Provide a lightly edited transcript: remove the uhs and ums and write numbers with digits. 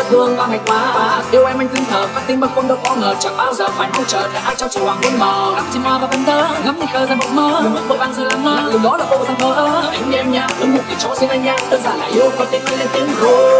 thương và ngày qua. Yêu em anh tin thờ, con tim bâng khuâng đâu có ngờ, chẳng bao giờ phải mong chờ để ai trao chiều hoàng hôn mờ. Đắm chim hoa và vấn thơ, ngắm những cờ ra mộng mơ, đừng mất vội vàng rồi lắm mơ, lặng lùng đó là cô giang thơ. Anh em nha, ấm một thì cho xin anh nha, đơn giản là yêu con tim lên tiếng rồi.